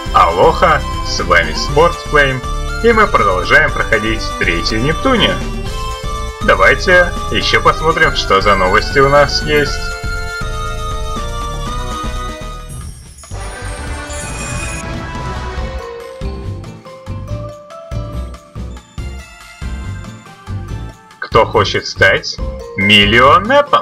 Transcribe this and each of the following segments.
Алоха, с вами Sportsflame, и мы продолжаем проходить третью Нептунию. Давайте еще посмотрим, что за новости у нас есть. Кто хочет стать миллионером?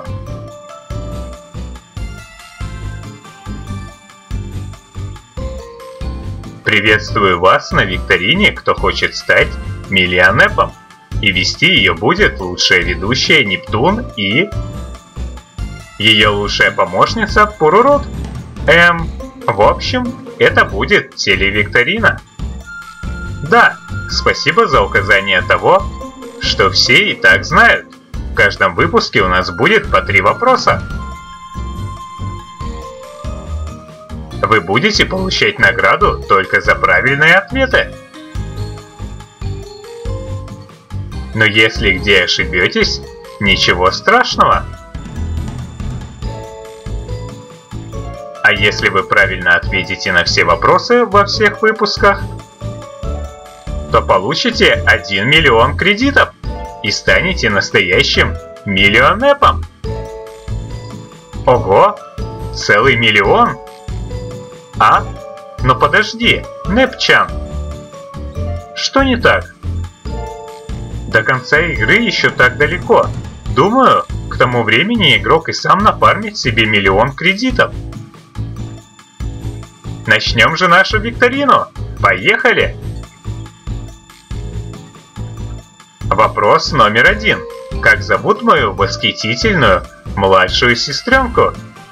Приветствую вас на викторине «Кто хочет стать миллионером». И вести ее будет лучшая ведущая Нептун и ее лучшая помощница Пурурут. В общем, это будет телевикторина. Да, спасибо за указание того, что все и так знают. В каждом выпуске у нас будет по 3 вопроса. Вы будете получать награду только за правильные ответы. Но если где ошибетесь, ничего страшного. А если вы правильно ответите на все вопросы во всех выпусках, то получите 1 миллион кредитов и станете настоящим миллионером. Ого, целый миллион? Но подожди, Непчан, что не так? До конца игры еще так далеко. Думаю, к тому времени игрок и сам нафармит себе 1 миллион кредитов. Начнем же нашу викторину. Поехали! Вопрос номер 1. Как зовут мою восхитительную младшую сестренку?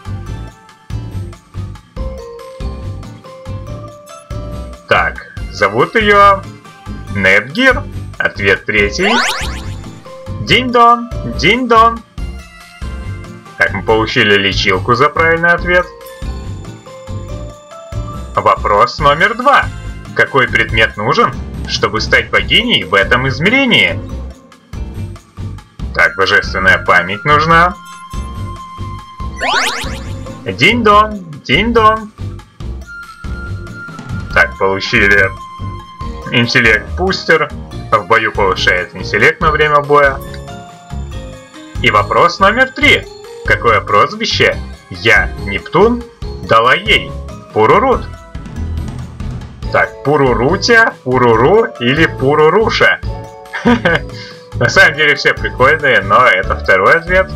Так, зовут ее Непгир. Ответ 3. Динь-дон, динь-дон. Так, мы получили лечилку за правильный ответ. Вопрос номер 2. Какой предмет нужен, чтобы стать богиней в этом измерении? Так, божественная память нужна. Динь-дон, динь-дон. Так, получили интеллект-бустер. В бою повышает интеллект на время боя. И вопрос номер 3. Какое прозвище я, Нептун, дала ей? Пурурут. Так, Пурурутя, Пуруру или Пуруруша? На самом деле все прикольные, но это второй ответ.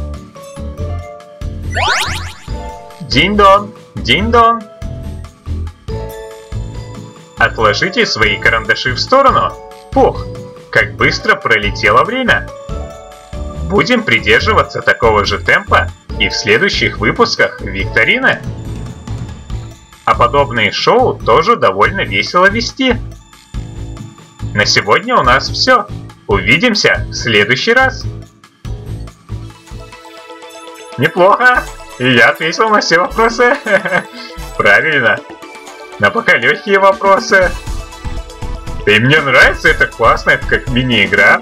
Динь-дон, динь-дон. Отложите свои карандаши в сторону. Пух, как быстро пролетело время. Будем придерживаться такого же темпа и в следующих выпусках викторины. А подобные шоу тоже довольно весело вести. На сегодня у нас все. Увидимся в следующий раз. Неплохо. И я ответил на все вопросы. Правильно. Но пока легкие вопросы. Да и мне нравится, это классно, это как мини-игра.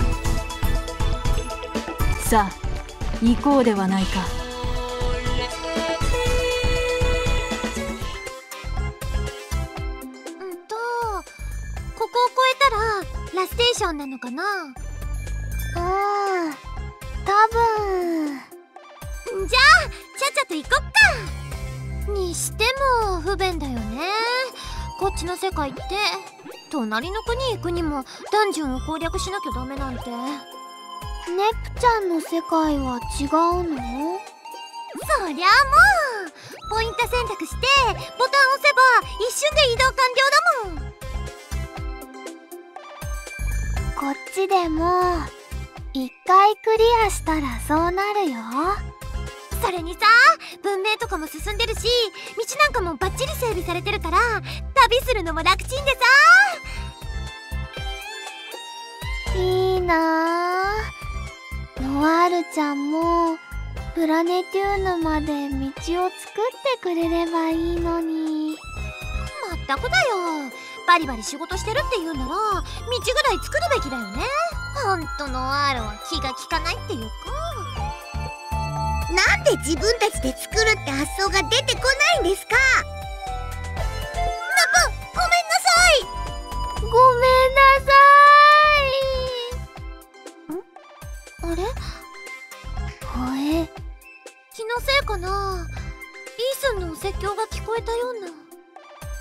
なんで自分たちで作るって発想が出てこないんですか？ごめんな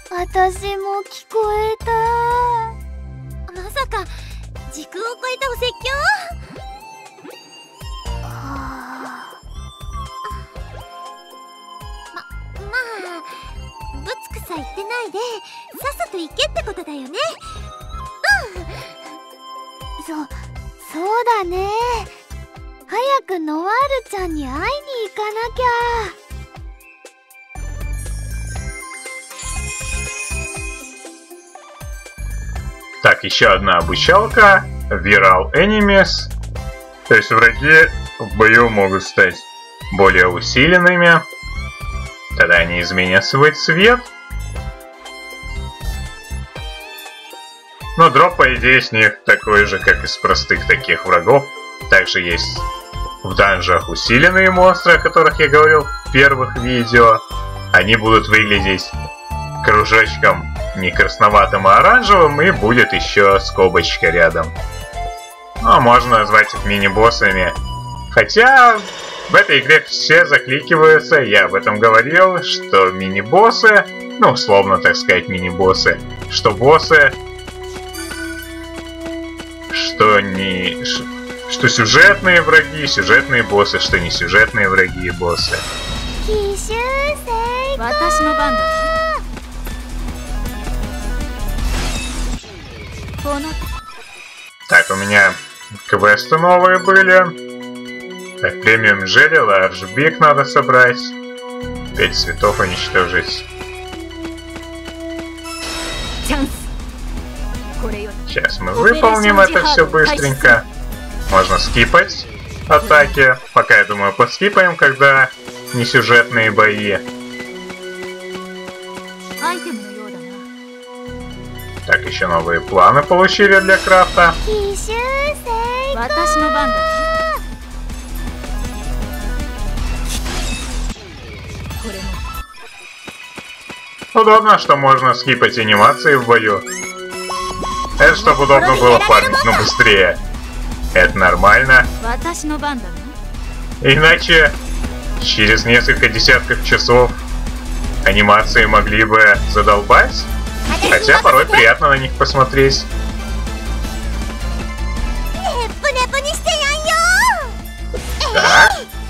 私も聞こえた。まさか時空を超えたお説教？まあぶつくさ言ってないでさっさと行けってことだよね。そうだね。早くノワールちゃんに会いに行かなきゃ。 Так, еще одна обучалка. Viral Enemies. То есть враги в бою могут стать более усиленными. Тогда они изменят свой цвет. Но дроп, по идее, с них такой же, как из простых таких врагов. Также есть в данжах усиленные монстры, о которых я говорил в первых видео. Они будут выглядеть кружочком не красноватым, а оранжевым, и будет еще скобочка рядом. Ну, можно назвать их мини-боссами. Хотя в этой игре все закликиваются, я об этом говорил, что мини-боссы, ну, условно так сказать, мини-боссы, что боссы, что сюжетные враги, сюжетные боссы, что не сюжетные враги и боссы. Так, у меня квесты новые были. Так, премиум Jelly, Large Big надо собрать. 5 цветов уничтожить. Сейчас мы выполним это все быстренько. Можно скипать атаки. Пока, я думаю, поскипаем, когда не сюжетные бои. Так, еще новые планы получили для крафта. Удобно, что можно скипать анимации в бою. Это чтобы удобно было фармить, но быстрее. Это нормально. Иначе через несколько десятков часов анимации могли бы задолбать. Хотя порой приятно на них посмотреть. Так.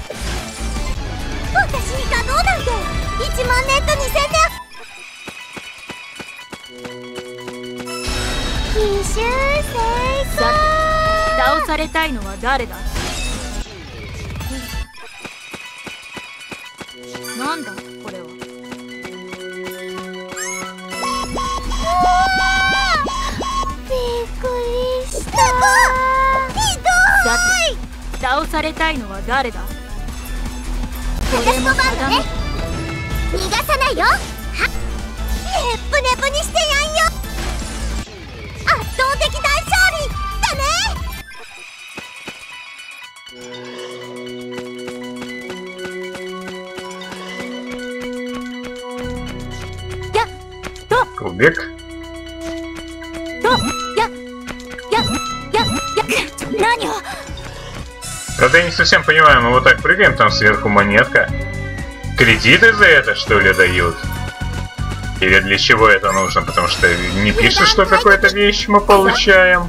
Кубик. Правда, я не совсем понимаю, мы вот так прыгаем, там сверху монетка. Кредиты за это, что ли, дают? Или для чего это нужно? Потому что не пишет, что какую-то вещь мы получаем.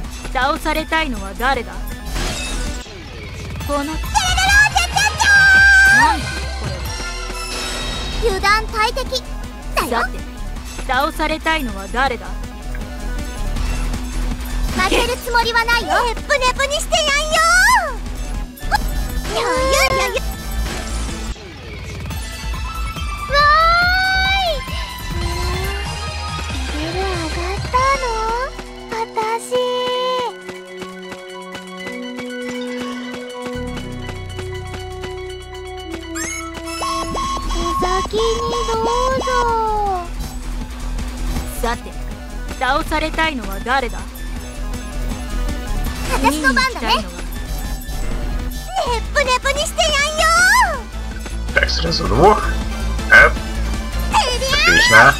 Так, сразу двух. Оп. Отлично.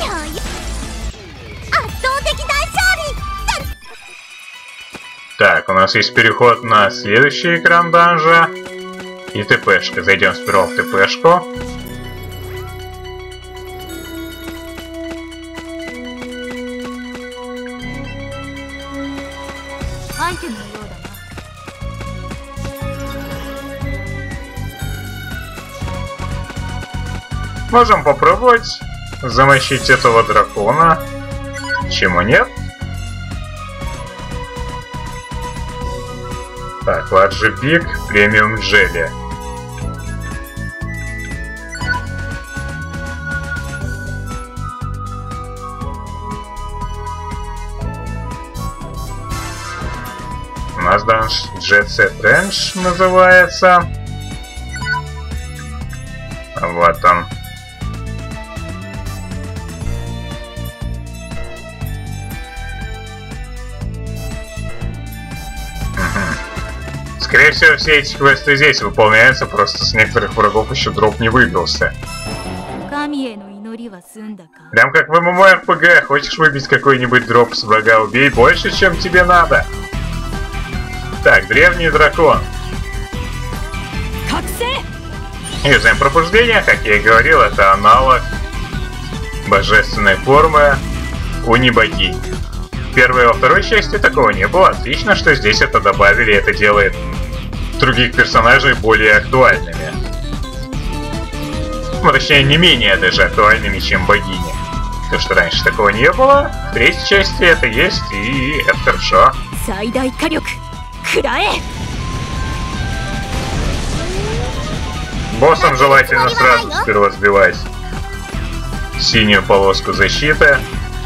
Так, у нас есть переход на следующий экран данжа. И ТПшка. Зайдем сперва в ТПшку. アイテムのようだな。 Можем попробовать замочить этого дракона. Чему нет? Так, Ладжи Биг, премиум джелли. У нас данж Jet Set Range называется. Вот он. Скорее всего, все эти квесты здесь выполняются, просто с некоторых врагов еще дроп не выбился. Прям как в MMORPG, хочешь выбить какой-нибудь дроп с врага, убей больше, чем тебе надо. Так, древний дракон. Юзаем пробуждение, как я и говорил, это аналог божественной формы Уни-богинь. В первой и во второй части такого не было. Отлично, что здесь это добавили, это делает других персонажей более актуальными. Ну, точнее, не менее даже актуальными, чем богини. То, что раньше такого не было, в третьей части это есть, и это хорошо. Боссом желательно сразу сперва сбивать синюю полоску защиты,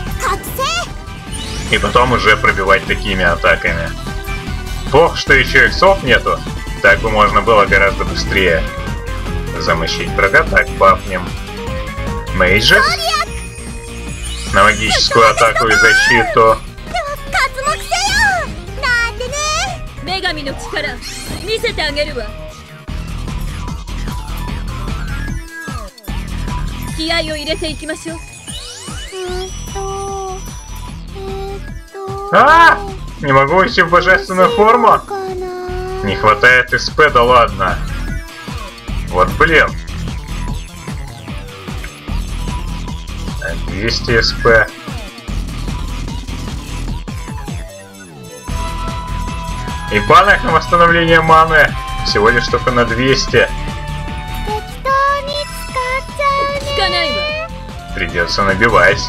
и потом уже пробивать такими атаками. Плохо, что еще иксов нету, так бы можно было гораздо быстрее замочить врага. Так, бафнем Мейджес на магическую атаку и защиту. А! Не могу идти в божественную форму? Не хватает СП, да ладно. Вот блин. 200 СП. И банок на восстановление маны всего лишь только на 200. Придется набивать.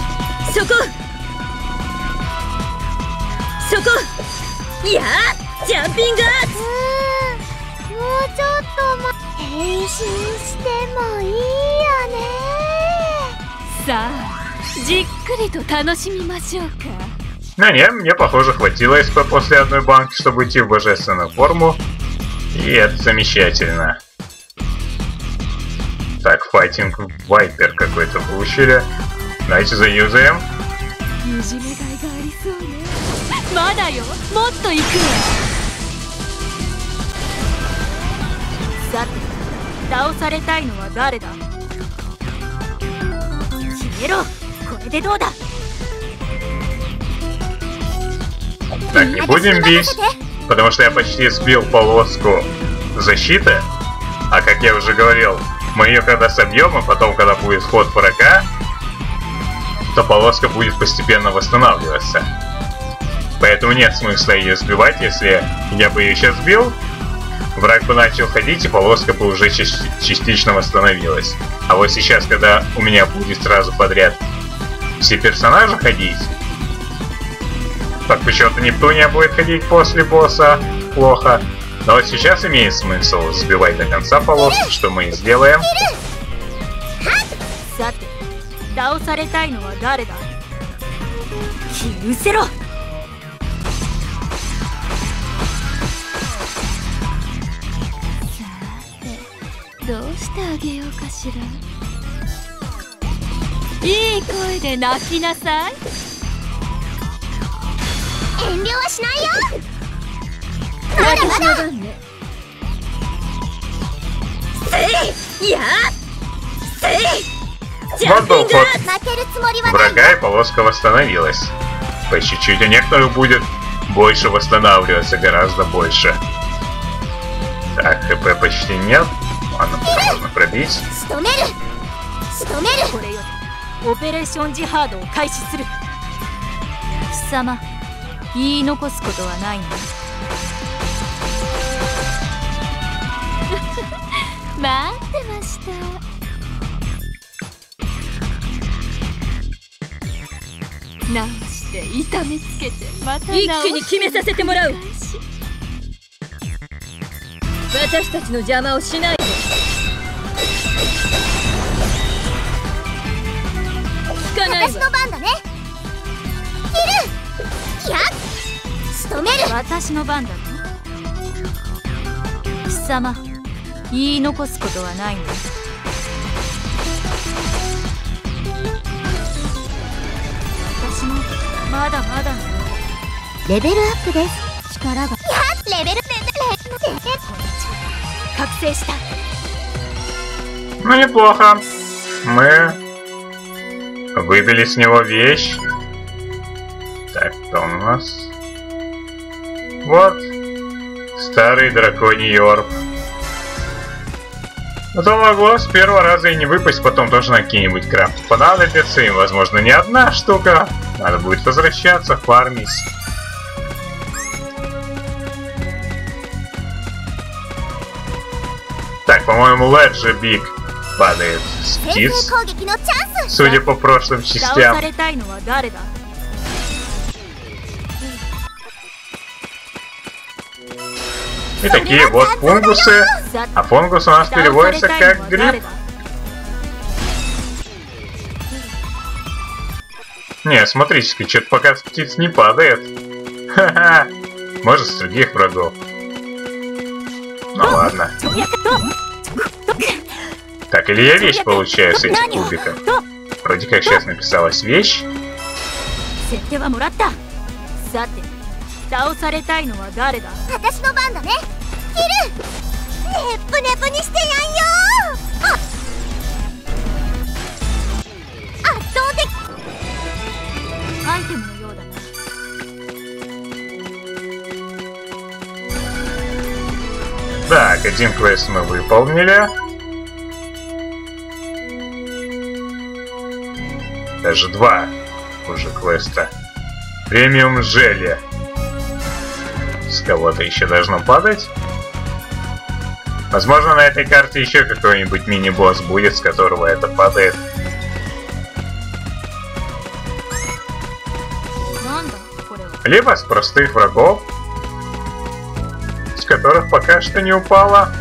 Ну не, мне похоже хватило СП после одной банки, чтобы идти в божественную форму. И это замечательно. Так, файтинг вайпер какой-то получили. Давайте заюзаем. Так, не будем бить, потому что я почти сбил полоску защиты. А как я уже говорил, мы ее когда собьем, и потом, когда будет ход врага, то полоска будет постепенно восстанавливаться. Поэтому нет смысла ее сбивать. Если я бы ее сейчас сбил, враг бы начал ходить, и полоска бы уже частично восстановилась. А вот сейчас, когда у меня будет сразу подряд все персонажи ходить, так почему-то Нептуния будет ходить после босса, плохо. Но вот сейчас имеет смысл сбивать до конца полоску, что мы и сделаем. Вот был ход врага, и полоска восстановилась. По чуть-чуть, а некоторых будет больше восстанавливаться, гораздо больше. Так, ХП почти нет. Ладно, можно пробить. 待ってました。直して痛めつけてまた一気に決めさせてもらう。私たちの邪魔をしないで。聞かないわ。 私の番だね。切る。やっ仕留める。私の番だね。貴様、言い残すことはないんだ。私もまだまだレベルアップです。力がレベル覚醒した。 Ну, неплохо. Мы выбили с него вещь. Так, кто у нас? Вот. Старый драконий орб. Это могло с первого раза и не выпасть, потом тоже на какие-нибудь крафты понадобится, и, возможно, не одна штука. Надо будет возвращаться, фармить. Так, по-моему, Леджи Биг падает с птиц, судя по прошлым частям. И такие вот фунгусы. А фунгус у нас переводится как гриб. Не, смотрите-ка, что-то пока с птиц не падает. Ха-ха. Может, с других врагов. Ну ладно. Так, или я вещь получаю с этих кубиков? Вроде как сейчас написалась вещь. Так, один квест мы выполнили. Даже два уже квеста. Премиум зелье. С кого-то еще должно падать. Возможно, на этой карте еще какой-нибудь мини-босс будет, с которого это падает. Либо с простых врагов, с которых пока что не упало.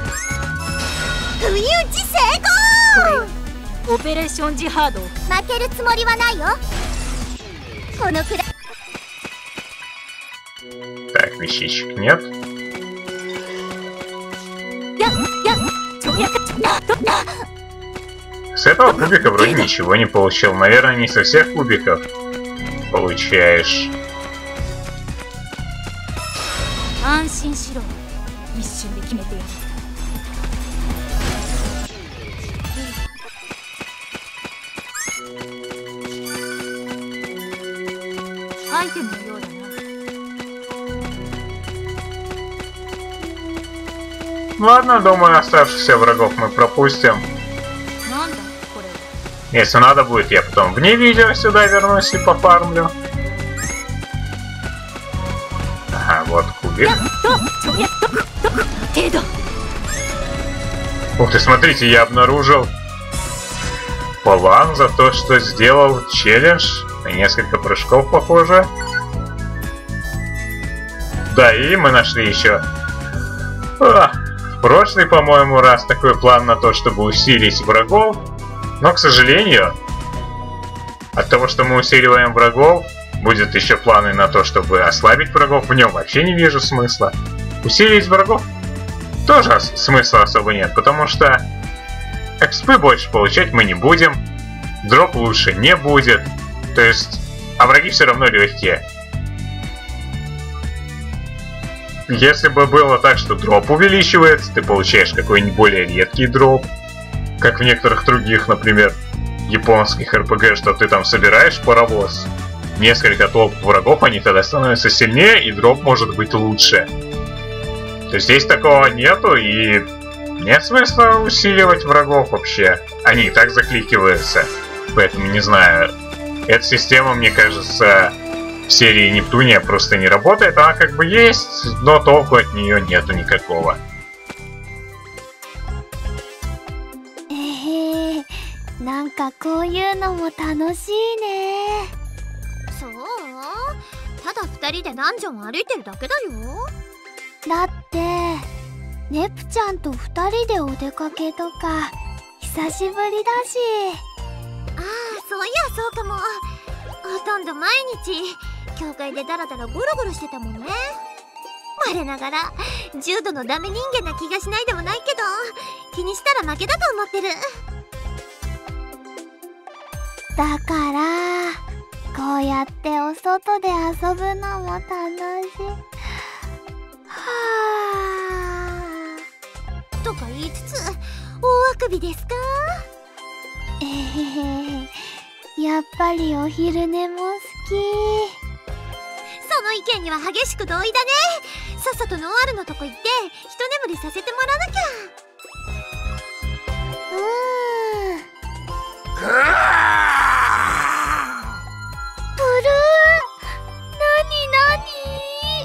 Так, вещичек нет. С этого кубика вроде ничего не получил. Наверное, не со всех кубиков получаешь. Ладно, думаю, оставшихся врагов мы пропустим. Если надо будет, я потом вне видео сюда вернусь и пофармлю. Ага, вот кубик. Ух ты, смотрите, я обнаружил план за то, что сделал челлендж на несколько прыжков, похоже. Да, и мы нашли еще в прошлый, по-моему, раз такой план на то, чтобы усилить врагов. Но, к сожалению, от того, что мы усиливаем врагов, будет еще планы на то, чтобы ослабить врагов. В нем вообще не вижу смысла. Усилить врагов тоже смысла особо нет, потому что экспы больше получать мы не будем. Дроп лучше не будет. То есть, а враги все равно легкие. Если бы было так, что дроп увеличивается, ты получаешь какой-нибудь более редкий дроп, как в некоторых других, например, японских РПГ, что ты там собираешь паровоз, несколько топ врагов, они тогда становятся сильнее, и дроп может быть лучше. То есть здесь такого нету, и нет смысла усиливать врагов вообще. Они и так закликиваются, поэтому не знаю. Эта система, мне кажется, в серии Нептуния просто не работает. Она как бы есть, но толку от нее нету никакого. 楽しいね。 そう？ただ2人でダンジョン歩いてるだけだよ。 だってネプちゃんと2人でお出かけとか久しぶりだし。 ああ、そういやそうかも。ほとんど毎日教会でダラダラゴロゴロしてたもんね。我ながら重度のダメ人間な気がしないでもないけど、気にしたら負けだと思ってる。 だからこうやってお外で遊ぶのも楽しい。はあとか言いつつ、大あくびですか？ えへへ、やっぱりお昼寝も好き。 その意見には激しく同意だね。さっさとノワールのとこ行って一眠りさせてもらわなきゃ。 ブルー、なに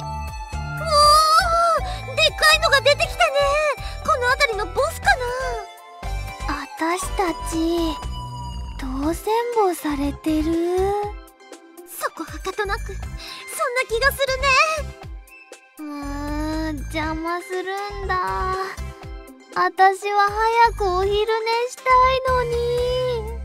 おー、でっかいのが出てきたね。この辺りのボスかな。 私たち当選棒されてる。 そこはかとなくそんな気がするね。 邪魔するんだ。私は早くお昼寝したいのに。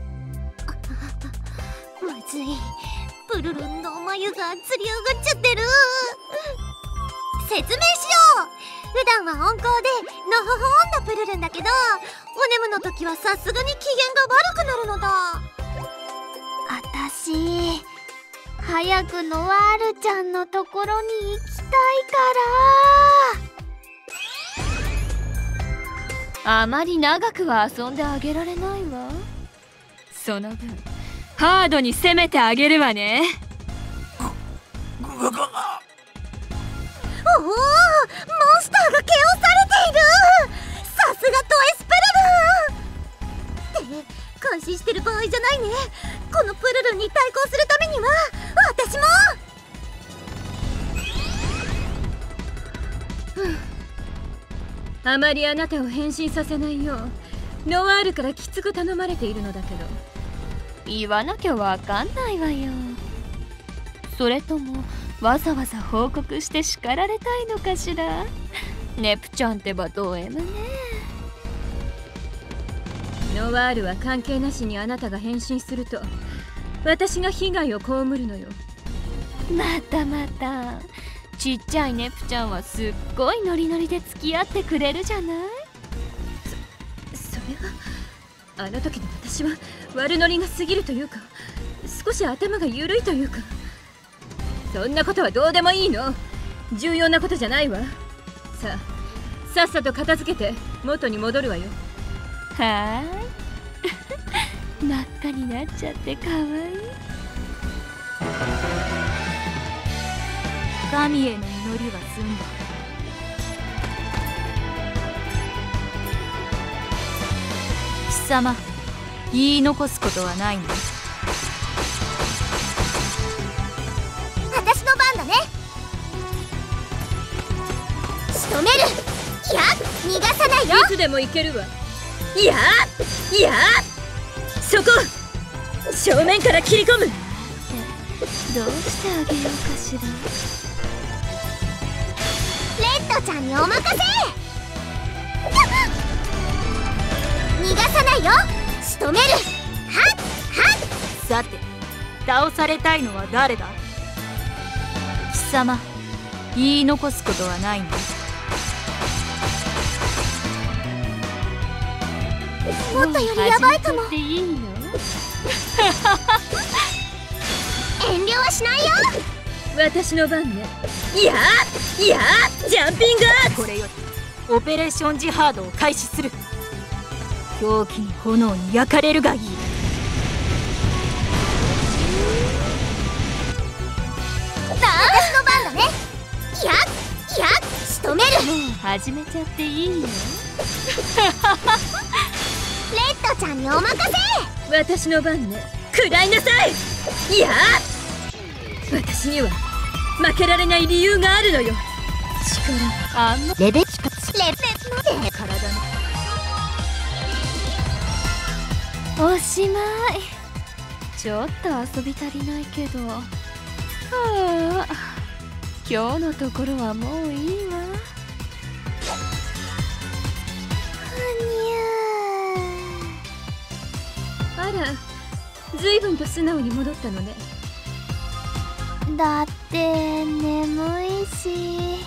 まずい、プルルンの眉がつり上がっちゃってる。説明しよう。普段は温厚でのほほんのプルルンだけど、お眠の時はさすがに機嫌が悪くなるのだ。 私早くノワールちゃんのところに行きたいから。あまり長くは遊んであげられないわ。その分ハードに攻めてあげるわね。 おお、モンスターが KO されている。さすがトエスペルルンって監視してる場合じゃないね。このプルルンに対抗するためには私も。 あまりあなたを変身させないようノワールからきつく頼まれているのだけど、言わなきゃわかんないわよ。それともわざわざ報告して叱られたいのかしら。ネプちゃんってばド M ね。ノワールは関係なしにあなたが変身すると私が被害を被るのよ。またまたちっちゃいネプちゃんはすっごいノリノリで付き合ってくれるじゃない。それはあの時の私は悪ノリが過ぎるというか、少し頭が緩いというか。そんなことはどうでもいいの。重要なことじゃないわ。さっさと片付けて元に戻るわよ。はーい真っ赤になっちゃってかわいい。神への祈りは済んだ。貴様、言い残すことはないの？ 私の番だね。仕留める。いや、逃がさないよ。 いつでも行けるわ。いやそこ正面から切り込む。どうしてあげようかしら。 レッドちゃんにお任せ。逃がさないよ。仕留める。はっさて倒されたいのは誰だ。貴様、言い残すことはないの？ もっとよりヤバいかも。 いいよ遠慮はしないよ。 私の番ね。いやジャンピングアーツ。これよりオペレーションジハードを開始する。狂気に炎に焼かれるがいい。 私の番だね。いや仕留める。 もう始めちゃっていいよレッドちゃんにお任せ。 私の番ね。食らいなさい。いや私には負けられない理由があるのよ。力あんまレベチカレベチ体のおしまい。 ちょっと遊び足りないけど、はあ、今日のところはもういいわ。あら、ずいぶんと素直に戻ったのね。 だって眠いし、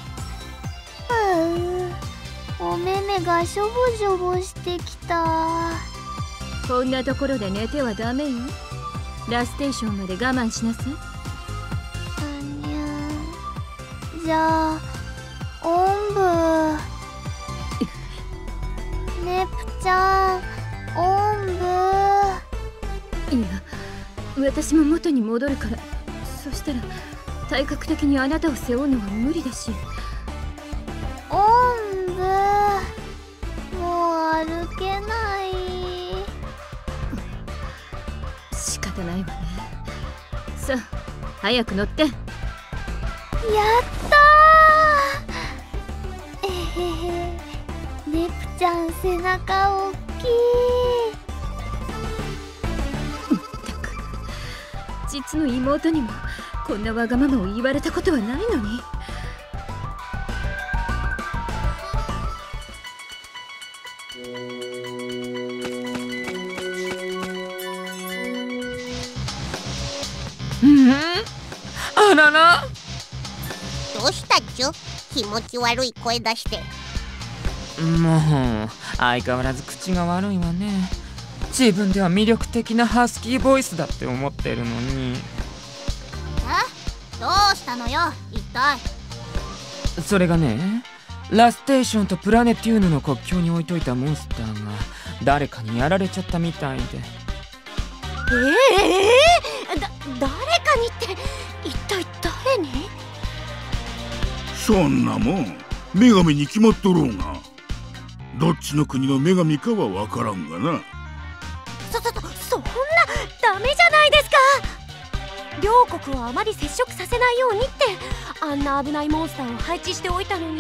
お目目がしょぼしょぼしてきた。 こんなところで寝てはダメよ。ラステーションまで我慢しなさい。 じゃあおんぶねぷちゃん、おんぶ。 いや、私も元に戻るから。そしたら体格的にあなたを背負うのは無理だし。 おんぶ、もう歩けない。 仕方ないわね。さあ、早く乗って。やったー。ねぷちゃん背中おっきい。 ったく、実の妹にもこんなわがままを言われたことはないのに。 あらら、 どうしたっちゅ？気持ち悪い声出して。 もう相変わらず口が悪いわね。自分では魅力的なハスキーボイスだって思ってるのに。 どうしたのよ一体。 それがね、ラステーションとプラネテューヌの国境に置いといたモンスターが誰かにやられちゃったみたいで。 誰かにって一体誰に？ そんなもん女神に決まっとろうが。どっちの国の女神かは分からんがな。 そんなダメじゃないですか。両国をあまり接触させないようにってあんな危ないモンスターを配置しておいたのに。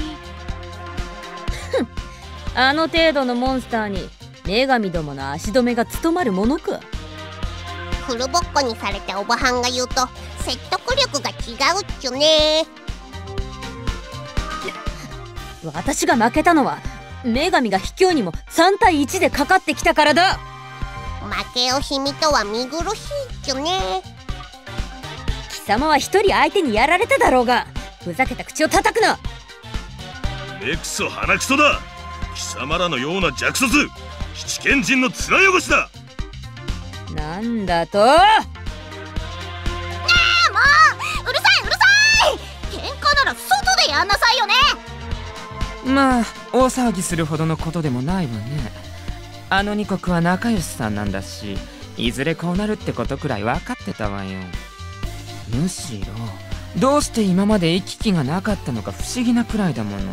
あの程度のモンスターに女神どもの足止めが務まるものか。 フルボッコにされたおばはんが言うと説得力が違うっちゅね。 私が負けたのは女神が卑怯にも3対1でかかってきたからだ。 負け惜しみとは見苦しいっちゅね。 貴様は一人相手にやられただろうが、ふざけた口を叩くな。 エクソ鼻くそだ。貴様らのような弱卒、七賢人の面汚しだ。 なんだと？ ねえ、もううるさい。喧嘩なら外でやんなさいよね。 まあ大騒ぎするほどのことでもないわね。あの2国は仲良しさんなんだし、いずれこうなるってことくらい分かってたわよ。むしろどうして今まで行き来がなかったのか不思議なくらいだもの。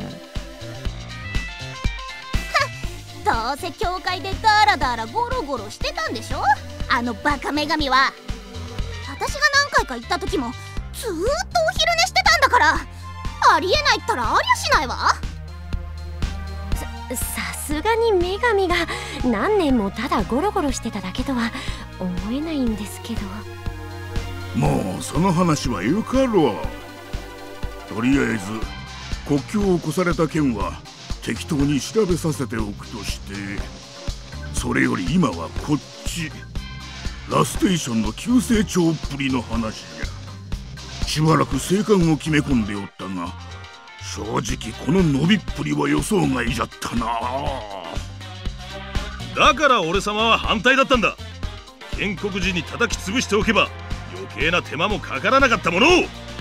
どうせ教会でダラダラゴロゴロしてたんでしょ、あのバカ女神は。私が何回か行った時もずーっとお昼寝してたんだから、ありえないったらありゃしないわ。 さすがに女神が何年もただゴロゴロしてただけとは思えないんですけど。 もうその話はよかろう。とりあえず国境を越された件は適当に調べさせておくとして、それより今はこっちラステーションの急成長っぷりの話じゃ。しばらく生還を決め込んでおったが、正直この伸びっぷりは予想外じゃったな。 だから俺様は反対だったんだ。建国時に叩き潰しておけば余計な手間もかからなかったものを。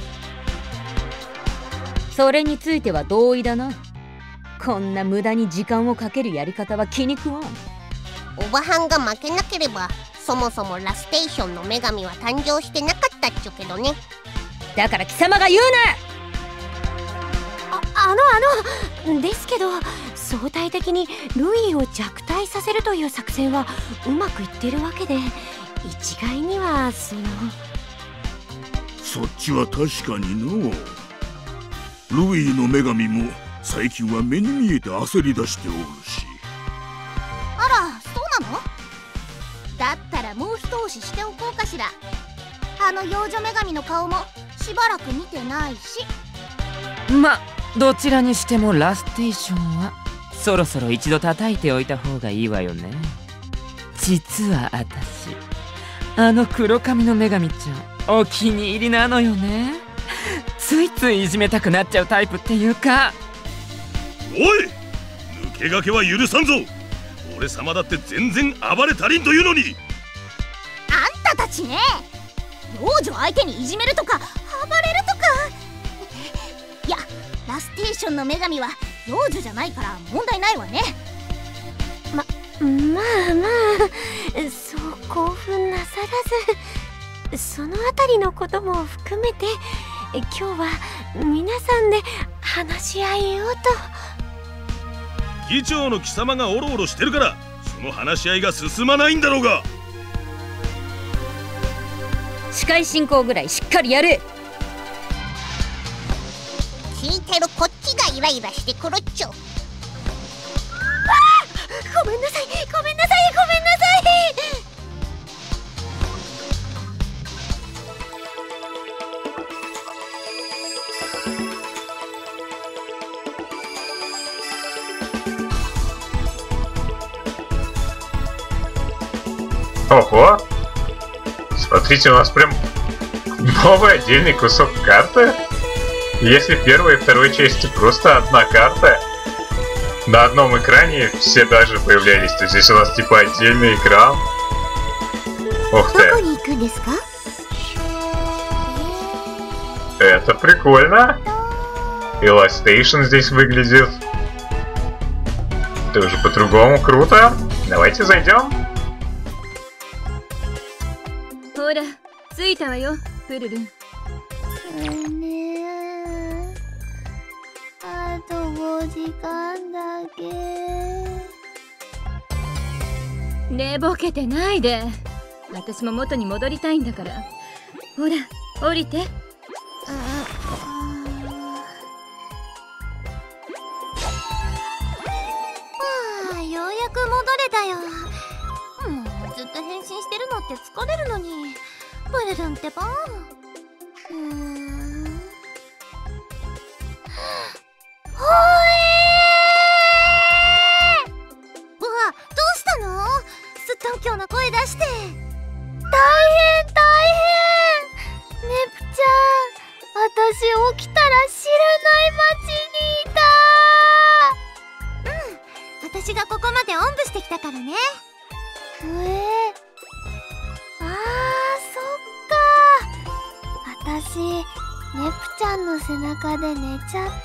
それについては同意だな。こんな無駄に時間をかけるやり方は気に食わん。 おばはんが負けなければそもそもラステーションの女神は誕生してなかったっちゅけどね。 だから貴様が言うな。 ですけど相対的にルイを弱体させるという作戦はうまくいってるわけで、一概にはそっちは確かにの。ルイの女神も最近は目に見えて焦り出しておるし。 あら、そうなの？だったらもう一押ししておこうかしら。 の幼女女神の顔もしばらく見てないし。 ま、どちらにしてもラステーションはそろそろ一度叩いておいた方がいいわよね。実は私、あの黒髪の女神ちゃんお気に入りなのよね。ついついいじめたくなっちゃうタイプっていうか。 おい、抜け駆けは許さんぞ。俺様だって全然暴れ足りんというのに。 あんたたちね、幼女相手にいじめるとか暴れるとか。いや、ラステーションの女神は幼女じゃないから問題ないわね。 まあそう興奮なさらず、そのあたりのことも含めて今日は皆さんで話し合いようと。 議長の貴様がオロオロしてるからその話し合いが進まないんだろうが。 司会進行ぐらいしっかりやれ。 聞いてるこっちがイライラしてくるっちょ。ごめんなさい。 Ого! Смотрите, у нас прям новый отдельный кусок карты. Если в первой и второй части просто одна карта, на одном экране все даже появлялись, то здесь у нас типа отдельный экран. Ух ты! Это прикольно! И Last Station здесь выглядит тоже по-другому, круто! Давайте зайдем. ほら、着いたわよ、プルルン。 あと5時間だけ。 寝ぼけてないで。私も元に戻りたいんだから。ほら、降りて。 ようやく戻れたよ。もうずっと変身してるのって疲れるのに。プルルンってば。うわ、どうしたの？すっとんきょうな声出して。 大変ネプちゃん、私起きたら知らない町にいた。 私がここまでおんぶしてきたからね。 私、ネプちゃんの背中で寝ちゃって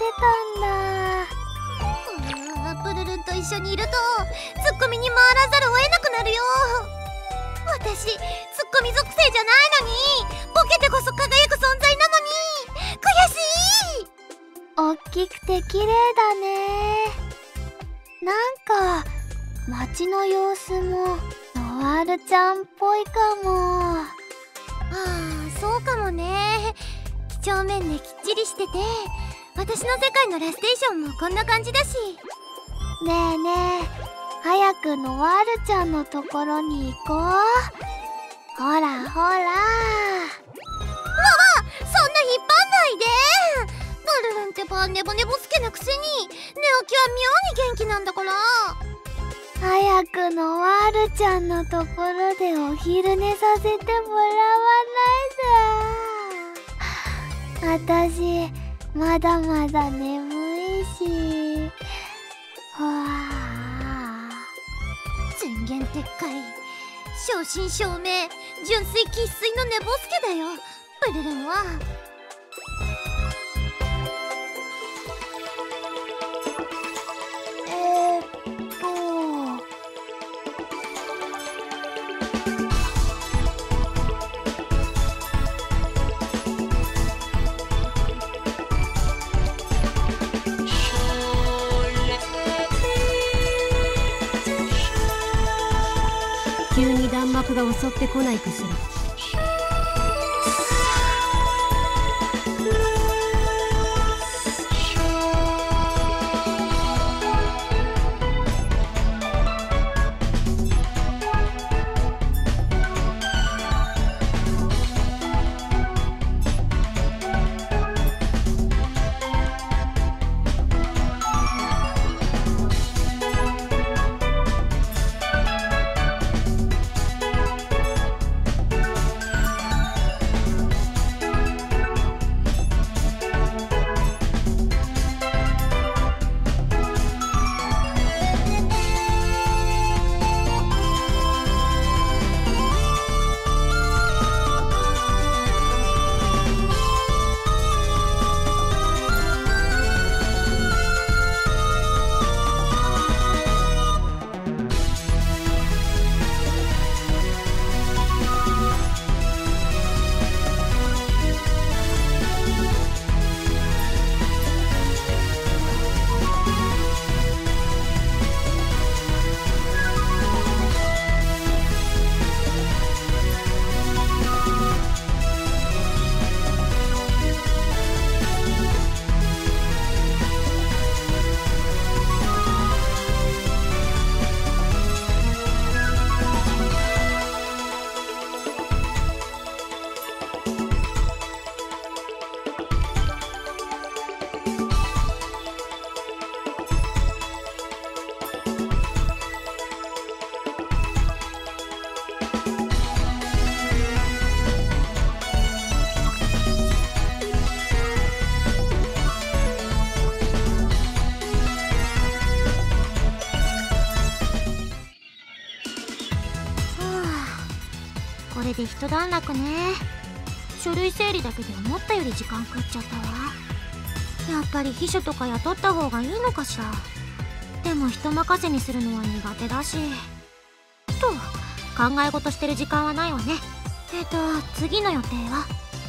たんだ。 プルルンと一緒にいるとツッコミに回らざるを得なくなるよ。私ツッコミ属性じゃないのにボケてこそ輝く存在なのに悔しい。 おっきくて綺麗だね。なんか街の様子もノワールちゃんっぽいかも。 そうかもね。几帳面できっちりしてて、私の世界のラステーションもこんな感じだし。 ねえねえ、早くノワールちゃんのところに行こう。ほらほら。 そんな引っ張んないで。プルルンってばネボネボ好きなくせに寝起きは妙に元気なんだから。 早くノワールちゃんのところでお昼寝させてもらわないと。私まだまだ眠いし。 前言撤回、正真正銘純粋生粋の寝ぼすけだよ、プルルンは。 急に弾幕が襲ってこないかしら。 て一段落ね。書類整理だけで思ったより時間食っちゃったわ。やっぱり秘書とか雇った方がいいのかしら。でも人任せにするのは苦手だし。と考え事してる時間はないわね。次の予定は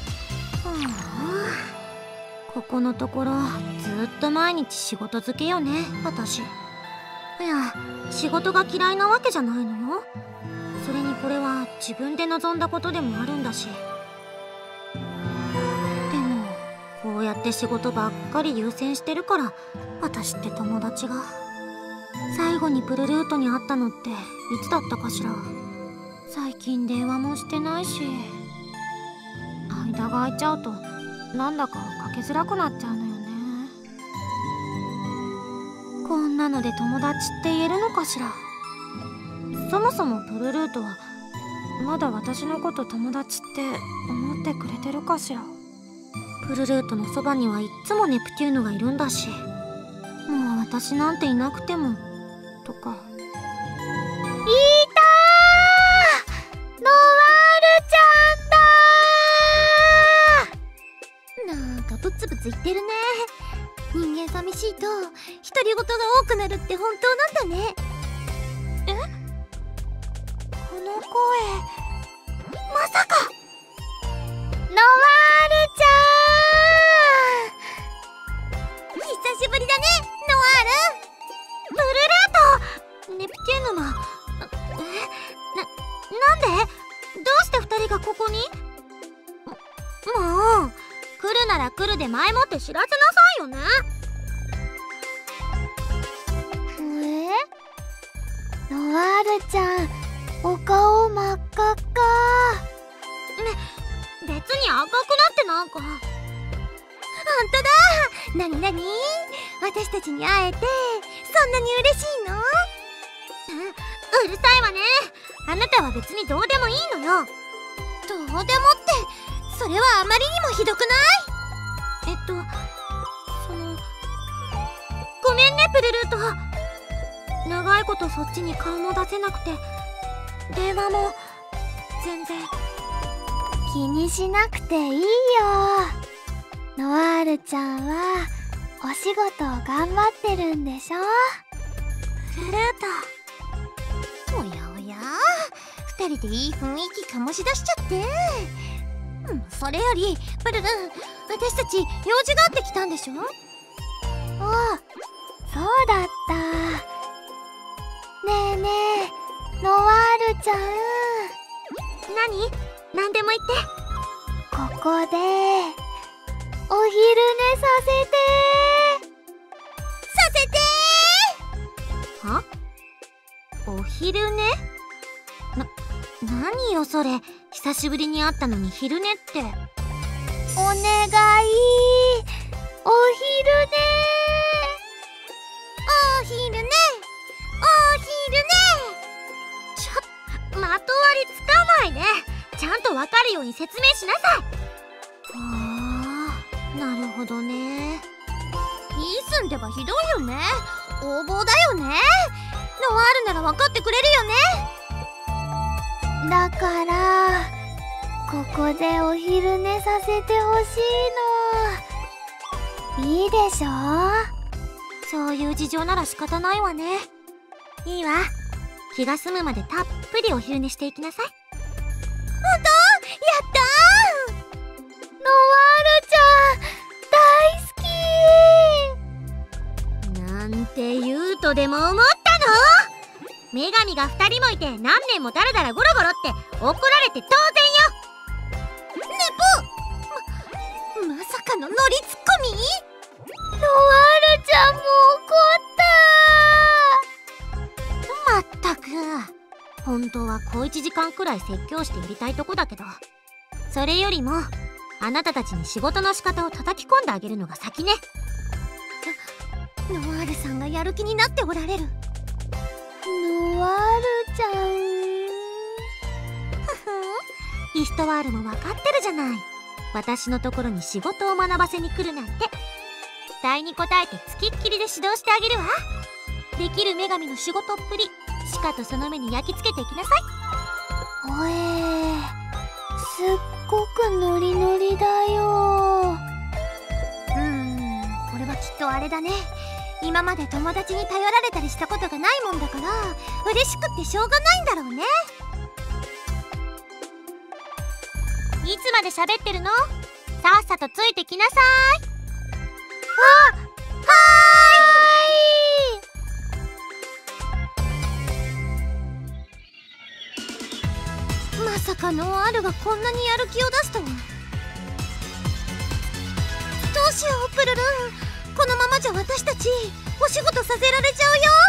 ここのところずっと毎日仕事漬けよね、私。いや、仕事が嫌いなわけじゃないのよ。それにこれは自分で望んだことでもあるんだし。でもこうやって仕事ばっかり優先してるから、私って友達が。最後にプルルートに会ったのっていつだったかしら。最近電話もしてないし、間が空いちゃうとなんだかかけづらくなっちゃうのよね。こんなので友達って言えるのかしら。そもそもプルルートはまだ私のこと友達って思ってくれてるかしら。プルルートのそばにはいっつもネプテューヌがいるんだし、もう私なんていなくてもとか。 いたー、ノワールちゃんだー。 なんかブツブツ言ってるね。人間寂しいと独り言が多くなるって本当なんだね。この声、まさか。 ノワールちゃん、 久しぶりだね、ノワール。ブルルート、ネプテューヌはなんでどうして2人がここに。もう来るなら来るで前もって知らせなさいよね。 ノワールちゃん、お顔真っ赤っか。 別に赤くなってなんか。ほんとだ。なになに、私たちに会えてそんなに嬉しいの？うるさいわね。あなたは別にどうでもいいのよ。どうでもって、それはあまりにもひどくない？ごめんね、プルルート。長いことそっちに顔も出せなくて、電話も全然。 気にしなくていいよ。ノワールちゃんはお仕事を頑張ってるんでしょ。 プルルート、おやおや、2人でいい雰囲気醸し出しちゃって。それよりプルル、私たち用事があって来たんでしょ。 ああ、そうだった。ねえねえ、ノワールちゃん。 何でも言って。 ここでお昼寝させて。 は？お昼寝？何よそれ。久しぶりに会ったのに昼寝って。 お願い、お昼寝。 お昼寝、まとわりつかないで。ちゃんとわかるように説明しなさい。なるほどね。イースンではひどいよね。横暴だよね。ノワールなら分かってくれるよね。 だからここでお昼寝させてほしいの。いいでしょ。 そういう事情なら仕方ないわね。いいわ。気が済むまでたっぷりお昼寝していきなさい。本当？やったー。 ノワールちゃん大好き。 なんて言うとでも思ったの？女神が2人もいて何年もダラダラゴロゴロって怒られて当然よ。まさかのノリツッコミ？ ノワールちゃんも怒った。 まったく、本当は小1時間くらい説教してやりたいとこだけど、それよりもあなたたちに仕事の仕方を叩き込んであげるのが先ね。ノワールさんがやる気になっておられる。 ノワールちゃん。 イストワールも分かってるじゃない。私のところに仕事を学ばせに来るなんて。期待に応えてつきっきりで指導してあげるわ。できる女神の仕事っぷり、しかとその目に焼き付けていきなさい。 おえー、 っごくノリノリだよ。 これはきっとあれだね。今まで友達に頼られたりしたことがないもんだから嬉しくってしょうがないんだろうね。 いつまで喋ってるの？さっさとついてきなさい。 まさかノワールがこんなにやる気を出すとは。どうしようプルルン、このままじゃ私たちお仕事させられちゃ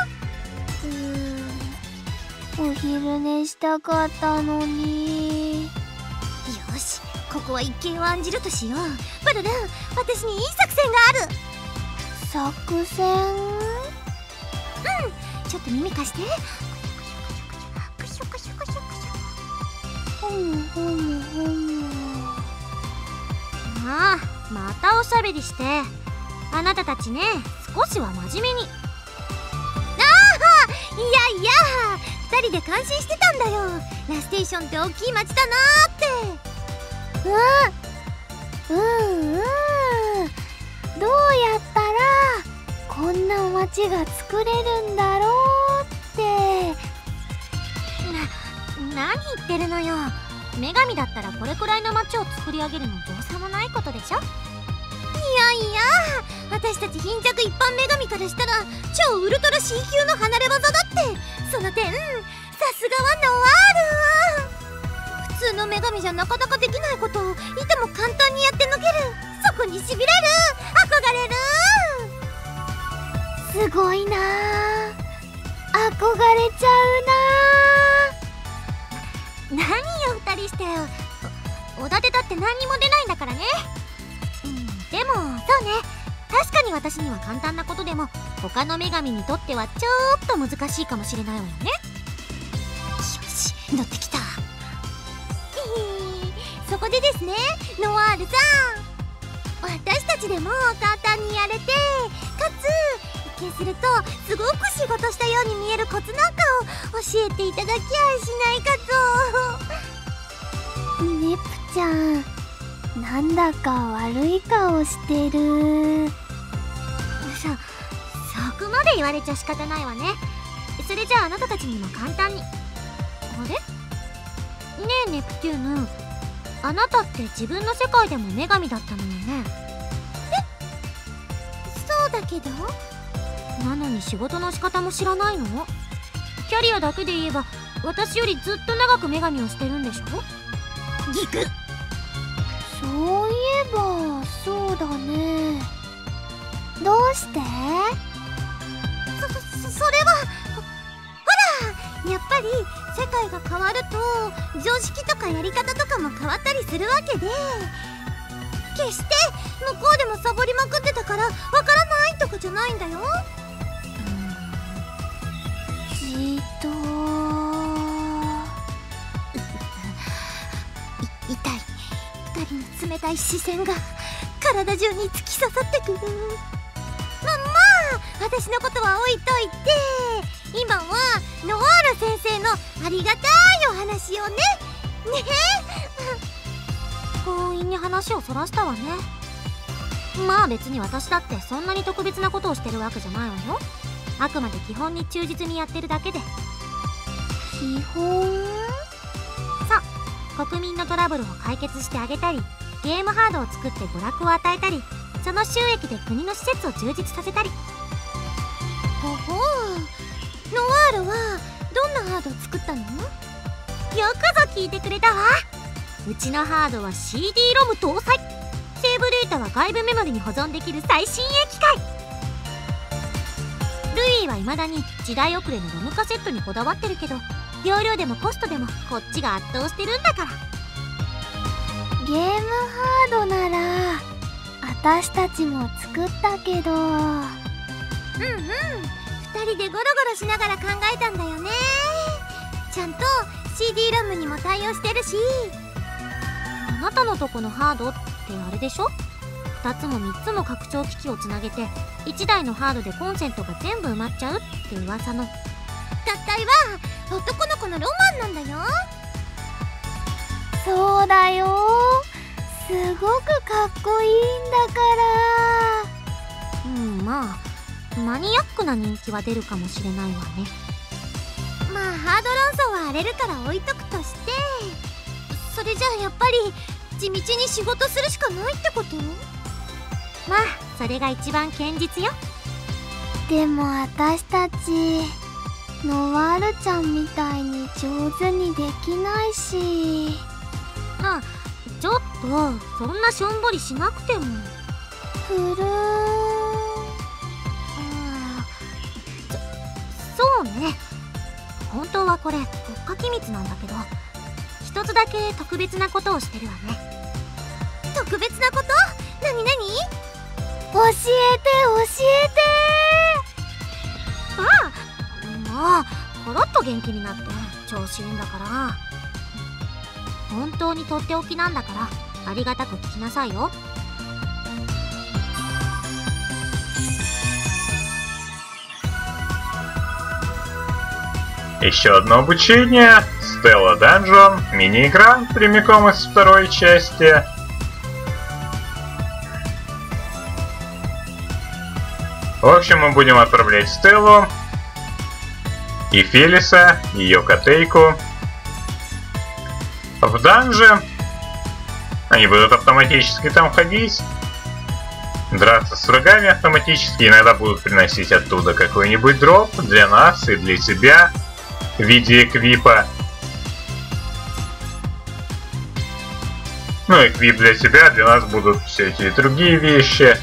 お昼寝したかったのに。 うよ。よし、ここは一計を案じるとしよう。プルルン、私にいい作戦がある。 作戦？ ちょっと耳貸して。またおしゃべりして。あなたたちね、少しは真面目に。いや2人で感心してたんだよ。ラステーションって大きい街だなーって。 どうやったらこんな街が作れるんだろうって。 何言ってるのよ。女神だったらこれくらいの街を作り上げるのどうさもないことでしょ。いや私たち貧弱一般女神からしたら超ウルトラ C 級の離れ技だって。その点さすがはノワール。普通の女神じゃなかなかできないことをいても簡単にやってのける。そこにしびれる、憧れる。 すごいなあ、憧れちゃ何よ2人して。おだてだって何にも出ないんだからね。でもそうね、確かに私には簡単なことでも他の女神にとってはちょっと難しいかもしれないわよね。よし、乗ってきた。そこでですね、ノワールさん、私たちでも簡単にやれて、かつ一見するとすごく仕事したように見えるコツなんかを教えていただきゃしないかと。 ネプちゃん、なんだか悪い顔してる。 そこまで言われちゃ仕方ないわね。それじゃああなたたちにも簡単に。あれ？ねえネプテューヌ、あなたって自分の世界でも女神だったのよね。そうだけど。なのに仕事の仕方も知らないの？キャリアだけで言えば私よりずっと長く女神をしてるんでしょ？ギク。 そういえばそうだね。どうして？ それはほら、やっぱり世界が変わると常識とかやり方とかも変わったりするわけで、決して向こうでもサボりまくってたからわからないとかじゃないんだよ。 じっと痛い。二人の冷たい視線が体中に突き刺さってくる。まあ私のことは置いといて、今はノワール先生のありがたいお話をね。強引に話をそらしたわね。まあ別に私だってそんなに特別なことをしてるわけじゃないわよ。あくまで基本に忠実にやってるだけで。 基本？ そう、国民のトラブルを解決してあげたり、ゲームハードを作って娯楽を与えたり、その収益で国の施設を充実させたり。ほほう、ノワールはどんなハードを作ったの？よくぞ聞いてくれたわ。うちのハードは CD ロム搭載。セーブデータは外部メモリに保存できる最新鋭機械。ルイは未だに時代遅れのロムカセットにこだわってるけど、容量でもコストでもこっちが圧倒してるんだから。 ゲームハードなら私たちも作ったけど。 2人でゴロゴロしながら考えたんだよね。ちゃんと CD ロムにも対応してるし。あなたのとこのハードってあれでしょ？ 2 つも3つも拡張機器をつなげて1台のハードでコンセントが全部埋まっちゃうって噂の。合体は男の子のロマンなんだよ。 そうだよ。すごくかっこいいんだから。 まあマニアックな人気は出るかもしれないわね。まあハード論争は荒れるから置いとくとして、それじゃあやっぱり地道に仕事するしかないってこと？まあそれが一番堅実よ。 でも私たちノワールちゃんみたいに上手にできないし。 ちょっとそんなしょんぼりしなくても。 ふるーん。 そうね。本当はこれ国家機密なんだけど、一つだけ特別なことをしてるわね。特別なこと？なになに？ 教えて教えて。もうコロッと元気になって調子いいんだから。本当にとっておきなんだからありがたく聞きなさいよ。 Еще одно обучение. Stella Dungeon. Мини-игра прямиком из второй части. В общем, мы будем отправлять Стеллу и Фелиса, ее котейку, в данже. Они будут автоматически там ходить, драться с врагами автоматически, иногда будут приносить оттуда какой-нибудь дроп для нас и для тебя в виде эквипа. Ну, эквип для тебя, для нас будут всякие другие вещи.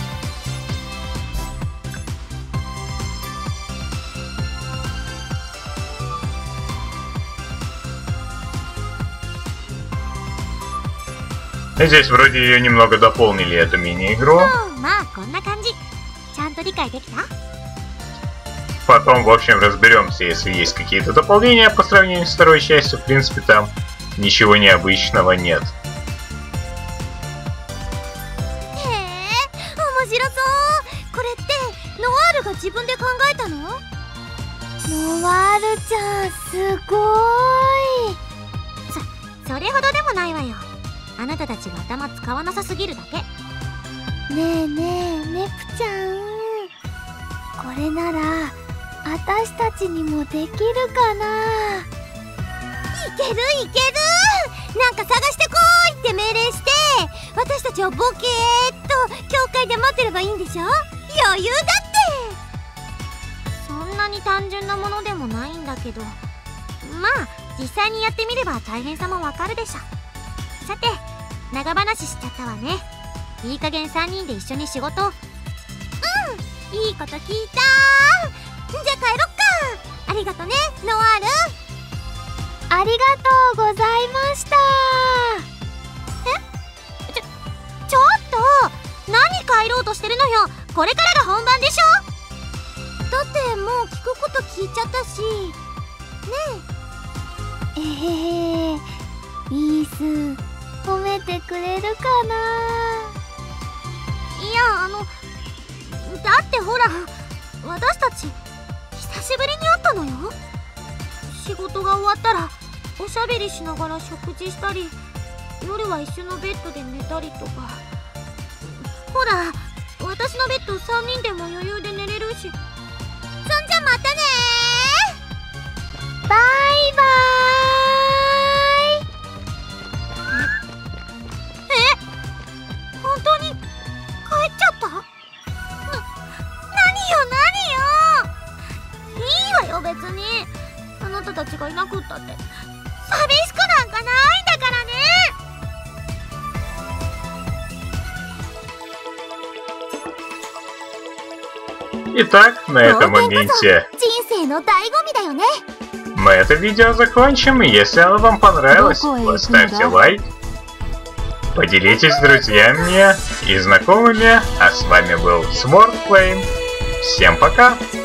И здесь вроде ее немного дополнили, эту мини-игру. Потом, в общем, разберемся, если есть какие-то дополнения по сравнению с второй частью. В принципе, там ничего необычного нет. Новаалу-ちゃん、すごい。それほどでもないわよ。あなたたちが頭使わなさすぎるだけ。ねえねえ、ネプちゃん。これなら私たちにもできるかな。いけるいける。なんか探してこいって命令して、私たちをボケーっと教会で待ってればいいんでしょ。余裕だって。そんなに単純なものでもないんだけど、まあ実際にやってみれば大変さもわかるでしょ。さて、長話しちゃったわね。いい加減3人で一緒に仕事を。いいこと聞いた。じゃあ帰ろっか。ありがとね、ノワール。ありがとうございました。ちょっと何帰ろうとしてるのよ。これからが本番でしょ。だってもう聞くこと聞いちゃったしねえ。いいっす。褒めてくれるかな。いや、だってほら、私たち久しぶりに会ったのよ。仕事が終わったらおしゃべりしながら食事したり、夜は一緒のベッドで寝たりとか。ほら、私のベッド3人でも余裕で寝れるし。そんじゃまたねー。バイバーイ。本当に帰っちゃった？何よいいわよ別に。あなたたちがいなくったって寂しくなんかないんだからね。 Итак, на этом моменте мы это видео закончим. Если оно вам понравилось, поставьте лайк, поделитесь с друзьями и знакомыми. А с вами был Smart Flame. Всем пока!